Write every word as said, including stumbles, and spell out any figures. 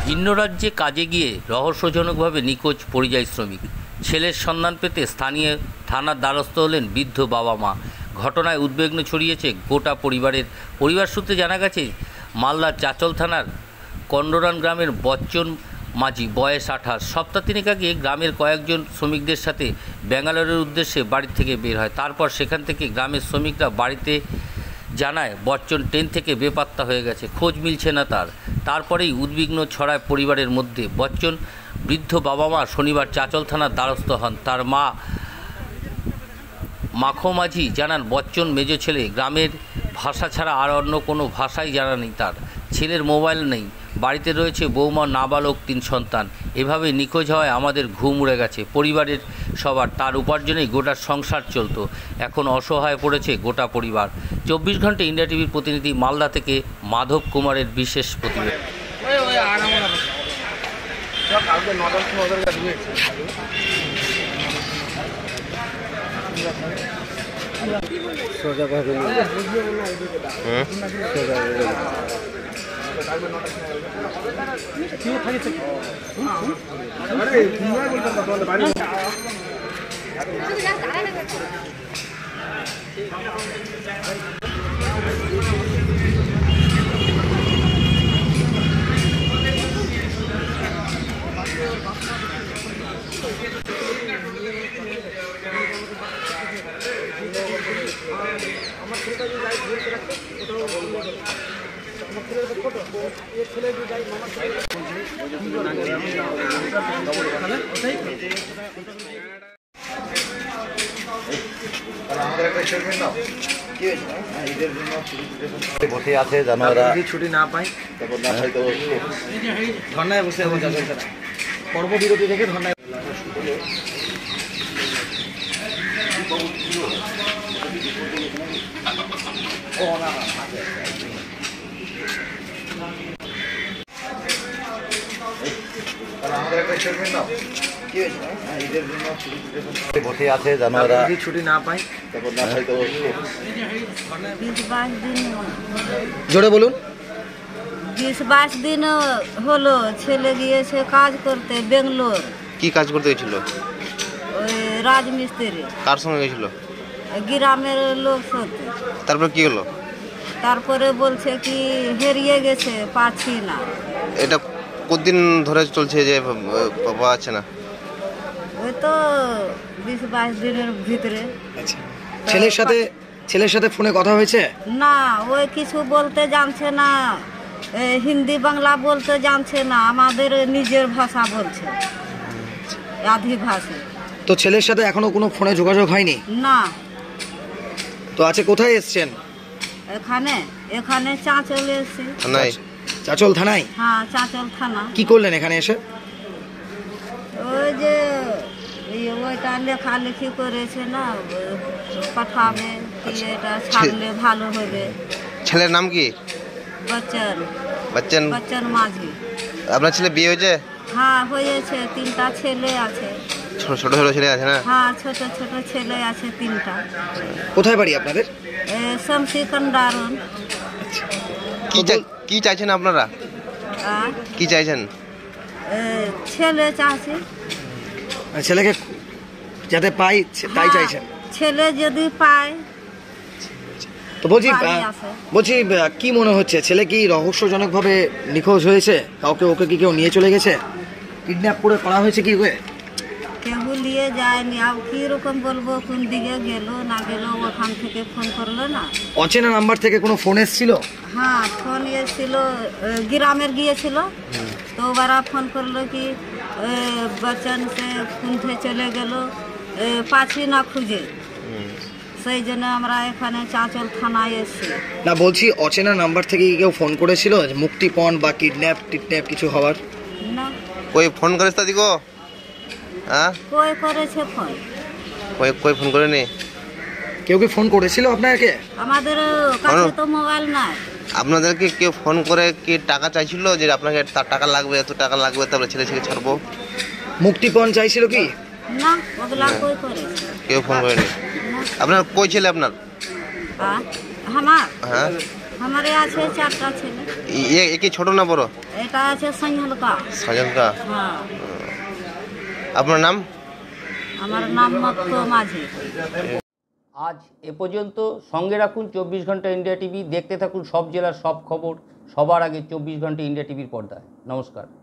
ভিন্ন রাজ্যে কাজে গিয়ে রহস্যজনকভাবে নিখোঁজ পরিযায়ী শ্রমিক। ছেলের সন্ধান পেতে স্থানীয় থানার দ্বারস্থ হলেন বৃদ্ধ বাবা মা। ঘটনায় উদ্বিগ্ন ছড়িয়েছে গোটা পরিবারের। পরিবার সূত্রে জানা গেছে, মালদার চাচল থানার কন্ডরান গ্রামের বচ্চন মাঝি বয়স আঠাশ সপ্তাহ তিনেক আগে গ্রামের কয়েকজন শ্রমিকদের সাথে ব্যাঙ্গালোরের উদ্দেশ্যে বাড়ি থেকে বের হয়। তারপর সেখান থেকে গ্রামের শ্রমিকরা বাড়িতে জানায় বচ্চন ট্রেন থেকে বেপাত্তা হয়ে গেছে, খোঁজ মিলছে না তার। তারপরেই উদ্বিগ্ন ছড়ায় পরিবারের মধ্যে। বচ্চন বৃদ্ধ বাবা মা শনিবার চাচল থানার দ্বারস্থ হন। তার মা মাখো মাঝি জানান, বচ্চন মেজ ছেলে, গ্রামের ভাষা ছাড়া আর অন্য কোনো ভাষাই জানা নেই তার। ছেলের মোবাইল নেই, বাড়িতে রয়েছে বৌমা, নাবালক তিন সন্তান। এভাবে নিখোঁজ হওয়ায় আমাদের ঘুম উড়ে গেছে পরিবারের সবার। তার উপার্জনেই গোটা সংসার চলত। এখন অসহায় পড়েছে গোটা পরিবার। চব্বিশ ঘন্টা ইন্ডিয়া টিভির প্রতিনিধি মালদা থেকে মাধব কুমারের বিশেষ প্রতিবেদন। বসে আছে জানোয়ারা, ছুটি না পাই ধর্নায় বসে কর্মবিরতি থেকে ধর্নায়। বসে আছে জানোয়ারা, ছুটি না পাই জোরে বলুন। বিশ বাইশ দিন হলো ছেলে গিয়েছে কাজ করতে বেঙ্গলোর। কি কাজ করতে গেছিল? ওই রাজমিস্ত্রি। কার সঙ্গে গেছিল? গ্রামের লোক সাথে। তারপর কি হলো? তারপরে বলছে কি হারিয়ে গেছে, পাচ্ছি না। এটা কতদিন ধরে চলছে যে পাওয়া যাচ্ছে না? ওই তো বিশ বাইশ দিনের ভিতরে। আচ্ছা, ছেলের সাথে ছেলের সাথে ফোনে কথা হয়েছে? না, ওই কিছু বলতে জানছে না, হিন্দি বাংলা বলতে জানছে না, আমাদের নিজের ভাষা বলছে, আধি ভাষা। তো ছেলের সাথে এখনো কোনো ফোনে যোগাযোগ হয়নি? না। তো আছে, কোথায় এসছেন? এখানে এখানে চাঁচল এসেছি। থানায়? চাচল থানায়? হ্যাঁ, চাঁচল থানা। কি করলেন এখানে এসে? ওই যে ওইটা লেখালেখি করেছে না, পাঠাবে কি এটা ছাড়লে ভালো হবে। ছেলের নাম কি? বচ্চন। বচ্চন বচ্চন মাঝি। আপনার ছেলে বিয়ে হয়েছে? হ্যাঁ, হয়েছে। তিনটা ছেলে আছে। ছোট ছোট ছোট ছেলে আছে না? হ্যাঁ, ছোট ছোট ছেলে আছে তিনটা। কোথায় বাড়ি আপনাদের? শামসি কন্ডারন। কি কি চাইছেন আপনারা? কি চাইছেন? ছেলে চাইছে। ছেলেকে যাতে পাই তাই চাইছেন? ছেলে যদি পায়। তো বলছি বলছি কি মনে হচ্ছে, ছেলে কি রহস্যজনক ভাবে নিখোঁজ হয়েছে? কাউকে ওকে কি কেউ নিয়ে চলে গেছে? কিডন্যাপ করে করা হয়েছে কি? কেউ নিয়ে যায়নি। আর কি রকম বলবো, কোন দিকে গেল না গেল, ওখান থেকে ফোন করলো না। অচেনা নাম্বার থেকে কোনো ফোন এসেছিল? হ্যাঁ, ফোন এসেছিল, গ্রামের গিয়েছিল। তো ওরা ফোন করলো কি বচ্চন সে কুণ্ঠে চলে গেল, পাচ্ছি না খুঁজে। সেই জন্য আমরা এখানে চাঁচল থানায় এসেছি। না, বলছি অচেনা নাম্বার থেকে কি কেউ ফোন করেছিল মুক্তিপণ বা কিডন্যাপ টিডন্যাপ কিছু হওয়ার? না। কই ফোন করেছে তা দিগো? হ্যাঁ, কই করেছে ফোন? কই কই ফোন করেনি? কেউ কি ফোন করেছিল আপনাকে? আমাদের কাছে তো মোবাইল নাই। আপনাদেরকে কেউ ফোন করে কি টাকা চাইছিল যে আপনাকে টাকা লাগবে, এত টাকা লাগবে, তারপরে ছেলে ছেলে ছাড়বো? মুক্তিপণ চাইছিল কি? না, ওগুলা কই করেছে? কেউ ফোন করেনি। আপনার কই ছেলে আপনার? আমার হ্যাঁ, हमारे আছে চারটা ছেলে। এ এ কি ছোট না বড়? এটা আছে সঞ্জলকা। সাজনকা। হ্যাঁ। আপনার নাম? আমার নাম মত্ত মাঝি। আজ এ পর্যন্ত। সঙ্গে রাখুন চব্বিশ ঘন্টা ইন্ডিয়া টিভি। দেখতে থাকুন সব জেলার সব খবর সবার আগে চব্বিশ ঘন্টা ইন্ডিয়া টিভির পর্দায়। নমস্কার।